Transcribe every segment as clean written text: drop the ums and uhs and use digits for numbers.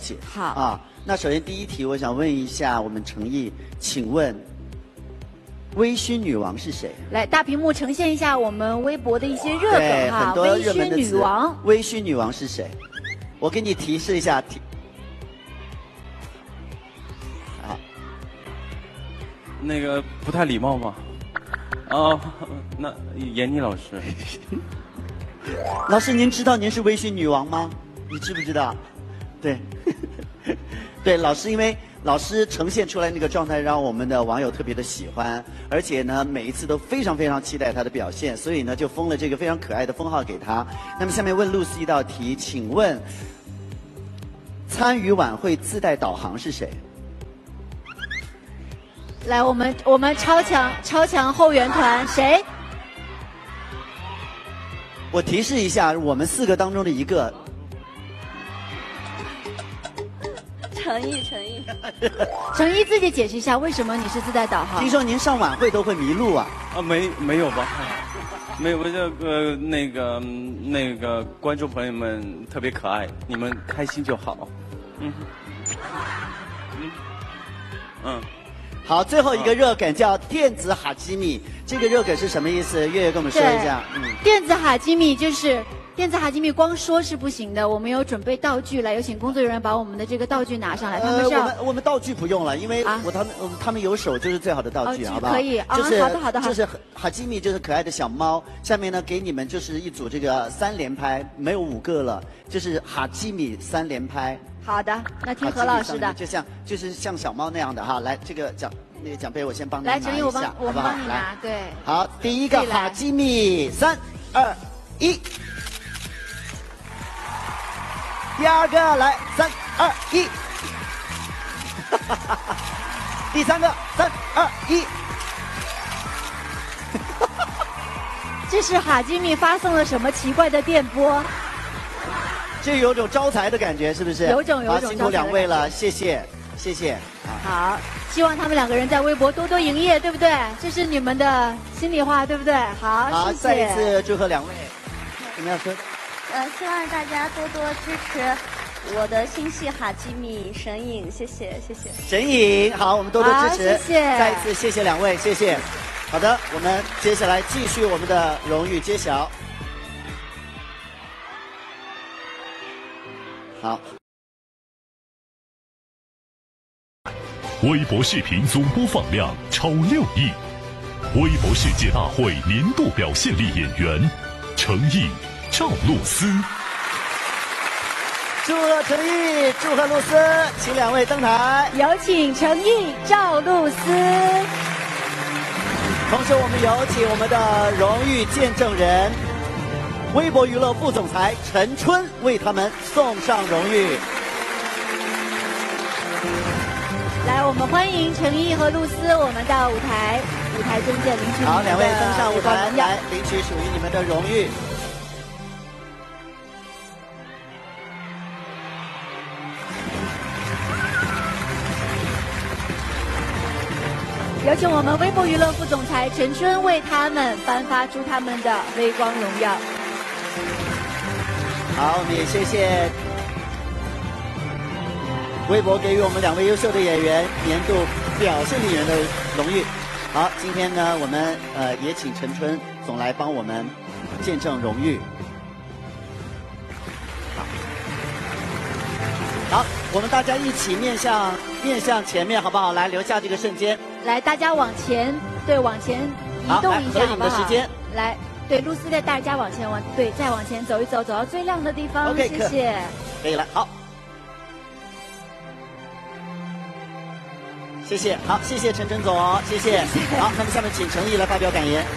解。 好啊，那首先第一题，我想问一下我们程毅，请问微醺女王是谁？ 来，大屏幕呈现一下我们微博的一些热对， 梗哈。 很多微醺热门的词。 女王， 微醺女王是谁？我给你提示一下。好， 那个不太礼貌吗？哦，那闫妮老师。 老师，您知道您是微醺女王吗？你知不知道？对，对，老师，因为老师呈现出来那个状态，让我们的网友特别的喜欢，而且呢，每一次都非常非常期待他的表现，所以呢，就封了这个非常可爱的封号给他。那么下面问露丝一道题，请问参与晚会自带导航是谁？ 来，我们超强后援团谁？ 我提示一下，我们4个当中的一个。 诚意。 程毅自己解释一下，为什么你是自带导航？ 听说您上晚会都会迷路啊？ 啊，没有吧？没有，这个那个观众朋友们特别可爱，你们开心就好。 好，最后一个热梗叫电子哈基米，这个热梗是什么意思？月月跟我们说一下。 电子哈基米就是电子哈基米，光说是不行的，我们有准备道具来，有请工作人员把我们的这个道具拿上来。他们是我们道具不用了，因为他们有手就是最好的道具，好不好？ 可以， 就是好的。 就是哈基米就是可爱的小猫，下面呢给你们就是一组这个3连拍，没有5个了，就是哈基米3连拍。 好的，那听何老师的， 就是像小猫那样的哈。来，这个奖杯我先帮你拿一下， 来，陈毅，我帮你拿，对。 好，第一个哈基米，3、2、1。第二个来，3、2、1。第三个，3、2、1。 这是哈基米发送了什么奇怪的电波？ 这有种招财的感觉，是不是？ 有种好，辛苦2位了，谢谢。 好，希望他们2个人在微博多多营业，对不对？这是你们的心里话，对不对？好，谢谢。 再一次祝贺2位。怎么样说？ 希望大家多多支持我的新戏哈基米神隐，谢谢。 神隐，好，我们多多支持。 谢谢。 再一次谢谢2位，谢谢。好的，我们接下来继续我们的荣誉揭晓。好。 微博视频总播放量超6亿，微博世界大会年度表现力演员程毅、赵露思。 祝贺程毅，祝贺露丝，请2位登台。 有请程毅、赵露思。 同时，我们有请我们的荣誉见证人，微博娱乐副总裁陈春为他们送上荣誉。 来，我们欢迎程毅和露丝，我们到舞台中间领取。 好，2位登上舞台，来领取属于你们的荣誉。 有请我们微博娱乐副总裁陈春为他们颁发出他们的微光荣耀。 好，我们也谢谢微博给予我们2位优秀的演员年度表现力人的荣誉。好，今天呢，我们也请陈春总来帮我们见证荣誉。好，我们大家一起面向前面，好不好？来，留下这个瞬间。 来，大家往前移动一下，好不好？ 时间。 来，对，露丝带大家再往前走一走，走到最亮的地方。 OK， 谢谢。 可以了，好。谢谢，好，谢谢陈总，谢谢。好，那么下面请程毅来发表感言。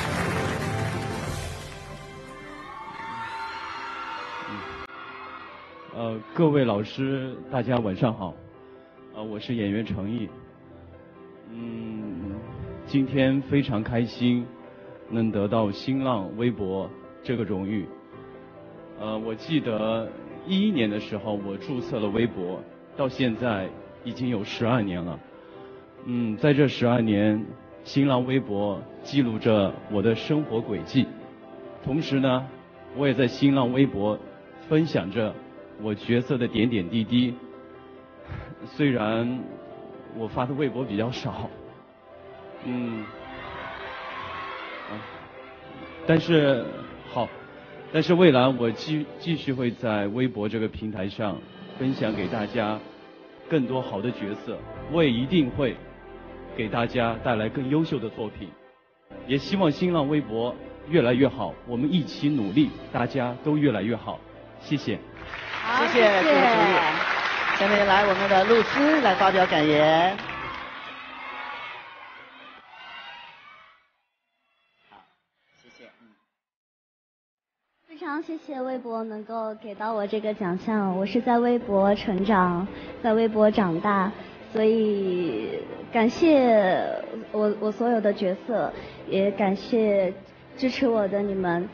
各位老师，大家晚上好。我是演员程毅。今天非常开心，能得到新浪微博这个荣誉。我记得2011年的时候，我注册了微博，到现在已经有12年了。在这12年，新浪微博记录着我的生活轨迹，同时呢，我也在新浪微博分享着我角色的点点滴滴， 虽然我发的微博比较少，但是未来我继续会在微博这个平台上分享给大家更多好的角色，我也一定会给大家带来更优秀的作品，也希望新浪微博越来越好，我们一起努力，大家都越来越好，谢谢。 好，谢谢朱主任。下面来我们的露丝来发表感言。好，谢谢。 非常谢谢微博能够给到我这个奖项，我是在微博成长，在微博长大，所以感谢我所有的角色，也感谢支持我的你们，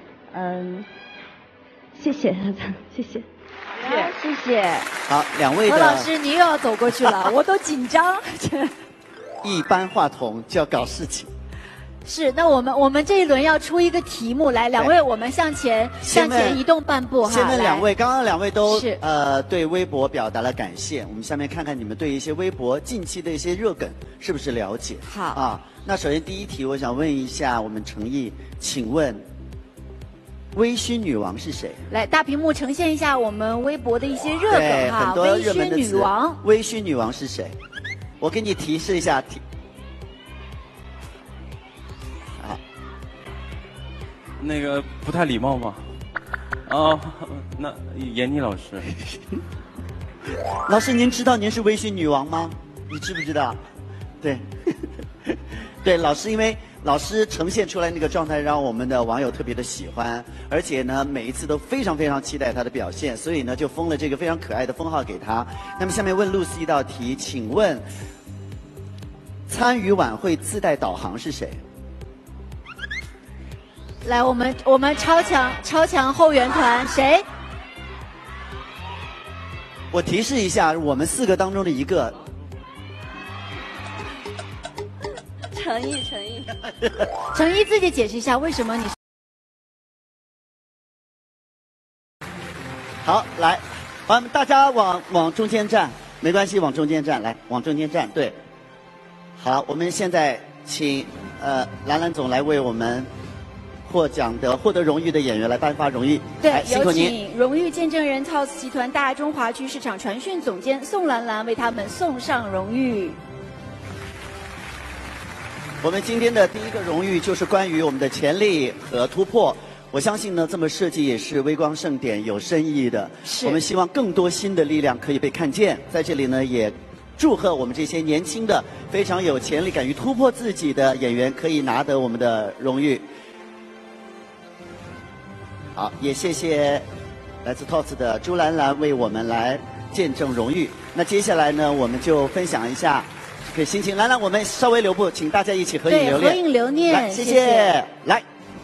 谢谢，谢谢。 谢谢。 好，两位的。 何老师，你又要走过去了，我都紧张。 一般话筒就要搞事情。 是，那我们这一轮要出一个题目来，两位我们向前移动半步哈。 先问两位，刚刚两位都是对微博表达了感谢，我们下面看看你们对一些微博近期的一些热梗是不是了解？ 好啊，那首先第一题，我想问一下我们程毅，请问微醺女王是谁？ 来，大屏幕呈现一下我们微博的一些热梗哈。 很多热门的词。 微醺女王， 微醺女王是谁？我给你提示一下。 那个不太礼貌吗？哦，那闫妮老师。 老师，您知道您是微醺女王吗？你知不知道？对，对，老师，因为老师呈现出来那个状态，让我们的网友特别的喜欢，而且呢，每一次都非常非常期待他的表现，所以呢，就封了这个非常可爱的封号给他。那么下面问露丝一道题，请问参与晚会自带导航是谁？ 来，我们超强后援团谁？ 我提示一下，我们4个当中的一个。 诚意。 程毅自己解释一下，为什么你？ 好，来，大家往中间站，没关系，往中间站，来，往中间站，对。好，我们现在请兰总来为我们获得荣誉的演员来颁发荣誉。 对，有辛苦您。 请荣誉见证人 TOS 集团大中华区市场传讯总监宋兰兰为他们送上荣誉。 我们今天的第一个荣誉就是关于我们的潜力和突破。我相信呢，这么设计也是微光盛典有深意的。 是。 我们希望更多新的力量可以被看见。在这里呢，也祝贺我们这些年轻的、非常有潜力、敢于突破自己的演员可以拿得我们的荣誉。好，也谢谢来自 TOS 的朱兰兰为我们来见证荣誉。那接下来呢，我们就分享一下这个心情。兰兰，我们稍微留步，请大家一起合影留念。 对，合影留念。 来，谢谢。来。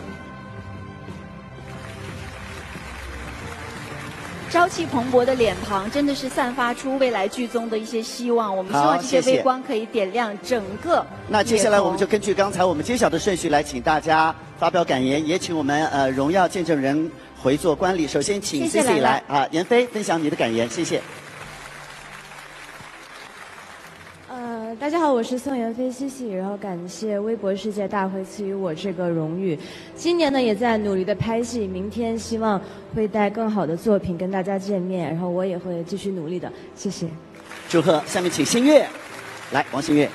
朝气蓬勃的脸庞，真的是散发出未来剧综的一些希望。我们希望这些微光可以点亮整个。 那接下来我们就根据刚才我们揭晓的顺序来，请大家发表感言，也请我们荣耀见证人回座观礼。首先请 CC 来啊，闫飞分享你的感言，谢谢。 大家好，我是宋妍霏CC，然后感谢微博世界大会赐予我这个荣誉。今年呢也在努力的拍戏，明天希望会带更好的作品跟大家见面，然后我也会继续努力的，谢谢。 祝贺！下面请新月，来，王新月。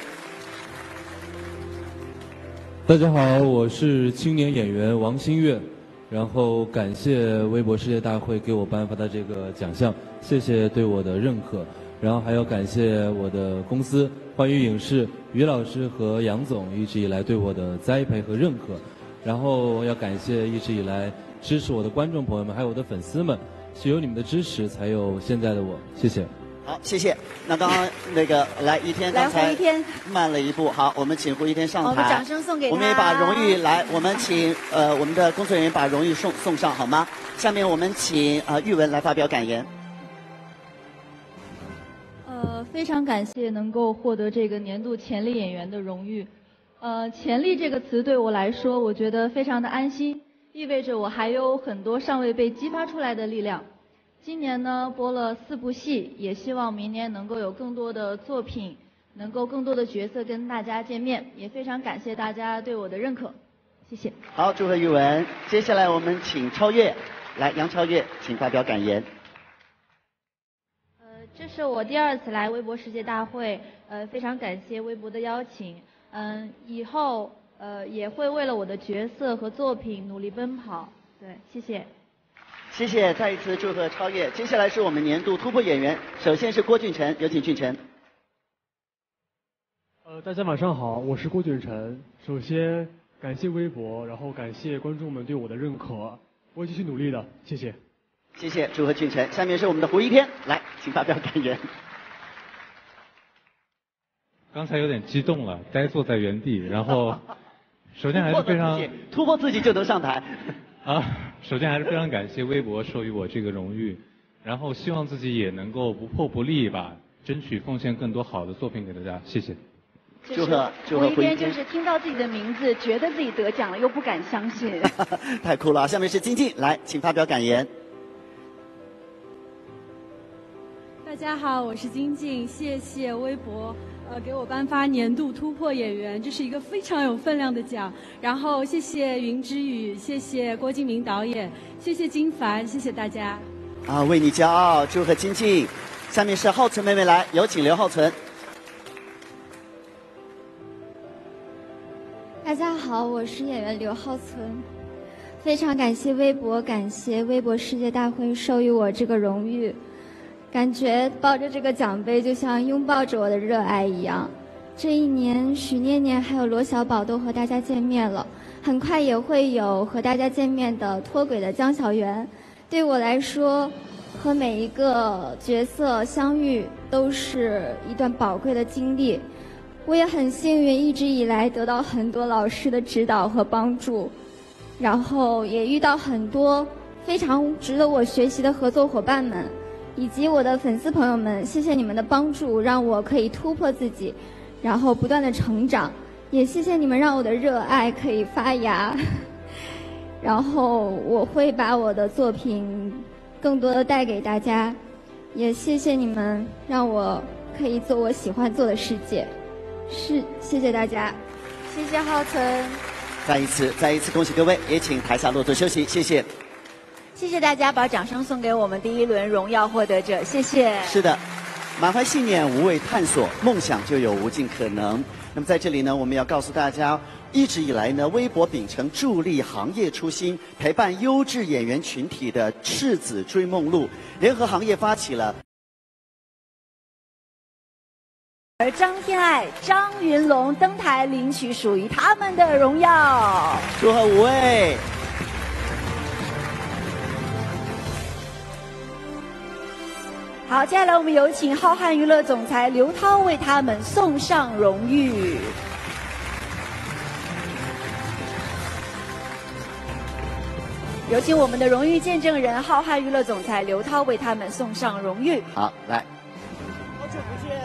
大家好，我是青年演员王新月，然后感谢微博世界大会给我颁发的这个奖项，谢谢对我的认可。然后还要感谢我的公司欢娱影视于老师和杨总一直以来对我的栽培和认可，然后要感谢一直以来支持我的观众朋友们，还有我的粉丝们，是有你们的支持才有现在的我，谢谢。 好，谢谢。那刚刚那个来一天，刚才慢了一步，好，我们请胡一天上台， 我们掌声送给他。 我们也把荣誉来，我们请我们的工作人员把荣誉送上好吗？下面我们请玉文来发表感言。 非常感谢能够获得这个年度潜力演员的荣誉。潜力这个词对我来说，我觉得非常的安心，意味着我还有很多尚未被激发出来的力量。 今年呢播了4部戏，也希望明年能够有更多的作品，能够更多的角色跟大家见面，也非常感谢大家对我的认可，谢谢。 好，祝贺玉文。接下来我们请超越，来，杨超越，请发表感言。 这是我第2次来微博世界大会，非常感谢微博的邀请。以后也会为了我的角色和作品努力奔跑。对，谢谢。 谢谢，再一次祝贺超越。接下来是我们年度突破演员，首先是郭俊辰，有请俊辰。 大家晚上好，我是郭俊辰。首先感谢微博，然后感谢观众们对我的认可，我会继续努力的，谢谢。 谢谢，祝贺俊辰。下面是我们的胡一天，来，请发表感言。 刚才有点激动了，呆坐在原地，然后首先还是非常突破自己就能上台。 首先还是非常感谢微博授予我这个荣誉，然后希望自己也能够不破不立吧，争取奉献更多好的作品给大家，谢谢。 祝贺胡一天，就是听到自己的名字，觉得自己得奖了，又不敢相信。 太酷了！下面是金靖，来，请发表感言。 大家好，我是金靖，谢谢微博。给我颁发年度突破演员，这是一个非常有分量的奖。然后谢谢云之羽，谢谢郭敬明导演，谢谢金凡，谢谢大家。 为你骄傲，祝贺金靖。下面是浩存妹妹来，有请刘浩存。 大家好，我是演员刘浩存。非常感谢微博，感谢微博世界大会授予我这个荣誉。感觉抱着这个奖杯就像拥抱着我的热爱一样。这一年，许念念还有罗小宝都和大家见面了，很快也会有和大家见面的脱轨的江小媛。对我来说，和每一个角色相遇都是一段宝贵的经历。我也很幸运，一直以来得到很多老师的指导和帮助，然后也遇到很多非常值得我学习的合作伙伴们。以及我的粉丝朋友们，谢谢你们的帮助，让我可以突破自己，然后不断的成长。也谢谢你们让我的热爱可以发芽。然后我会把我的作品更多的带给大家。也谢谢你们让我可以做我喜欢做的世界。谢谢大家， 谢谢浩存。 再一次恭喜各位，也请台下落座休息，谢谢。 谢谢大家把掌声送给我们第1轮荣耀获得者，谢谢。 是的，满怀信念，无畏探索，梦想就有无尽可能。那么在这里呢，我们要告诉大家，一直以来呢，微博秉承助力行业初心，陪伴优质演员群体的赤子追梦路，联合行业发起了。 而张天爱、张云龙登台领取属于他们的荣耀。 祝贺5位。 好，接下来我们有请浩瀚娱乐总裁刘涛为他们送上荣誉。有请我们的荣誉见证人浩瀚娱乐总裁刘涛为他们送上荣誉。 好，来，好久不见。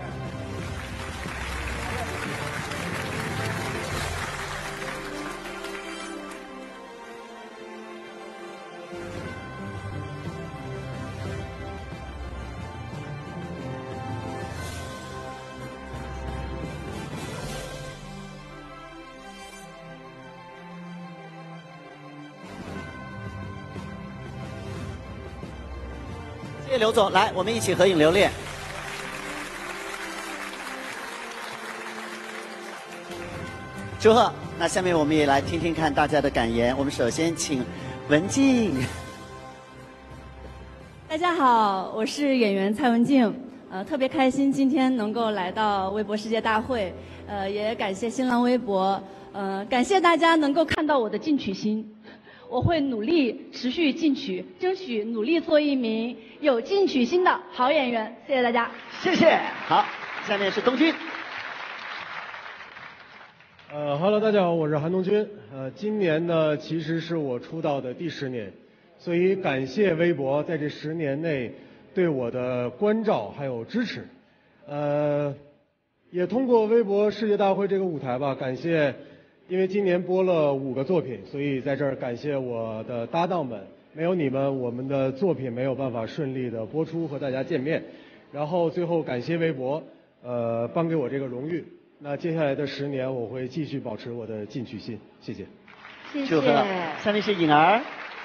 谢谢刘总，来，我们一起合影留念。祝贺！那下面我们也来听听看大家的感言。我们首先请文静。 大家好，我是演员蔡文静。特别开心今天能够来到微博世界大会。也感谢新浪微博。感谢大家能够看到我的进取心。我会努力持续进取，争取努力做一名有进取心的好演员。谢谢大家。 谢谢。好，下面是东军。 Hello， 大家好，我是韩东军。今年呢，其实是我出道的第10年，所以感谢微博在这10年内对我的关照还有支持。也通过微博世界大会这个舞台吧，感谢。因为今年播了5个作品，所以在这儿感谢我的搭档们， 没有你们，我们的作品没有办法顺利的播出和大家见面。然后最后感谢微博，颁给我这个荣誉。那接下来的10年，我会继续保持我的进取心。谢谢。 谢谢。 祝贺。下面是颖儿。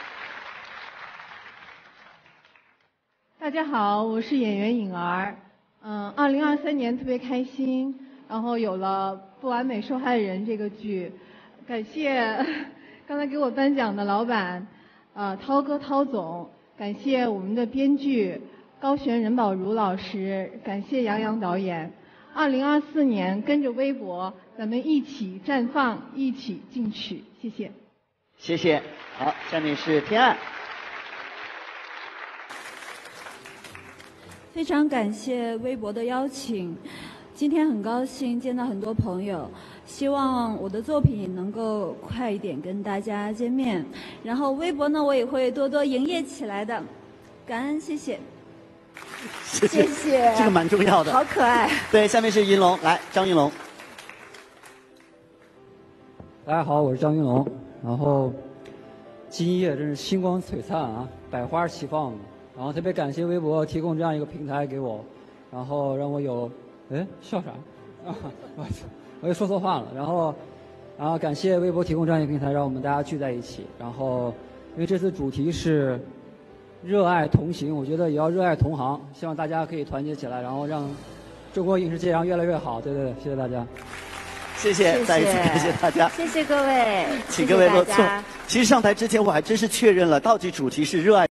大家好，我是演员颖儿。2023年特别开心，然后有了《不完美受害人》这个剧，感谢刚才给我颁奖的老板，涛哥涛总，感谢我们的编剧高璇任宝如老师，感谢杨洋导演。2024年跟着微博，咱们一起绽放，一起进取，谢谢。 谢谢。好，下面是天爱。 非常感谢微博的邀请，今天很高兴见到很多朋友，希望我的作品能够快一点跟大家见面，然后微博呢我也会多多营业起来的，感恩，谢谢。 谢谢，这个蛮重要的， 好可爱。 对，下面是云龙，来，张云龙。 大家好，我是张云龙。然后，今夜真是星光璀璨啊，百花齐放。然后特别感谢微博提供这样一个平台给我，然后让我有，笑啥？啊，我又说错话了。然后感谢微博提供这样一个平台，让我们大家聚在一起。然后，因为这次主题是热爱同行，我觉得也要热爱同行，希望大家可以团结起来，然后让中国影视界越来越好。对，谢谢大家。 谢谢，再一次感谢大家。 谢谢各位， 请各位落座。 谢谢大家。 其实上台之前我还真是确认了，到底主题是热爱。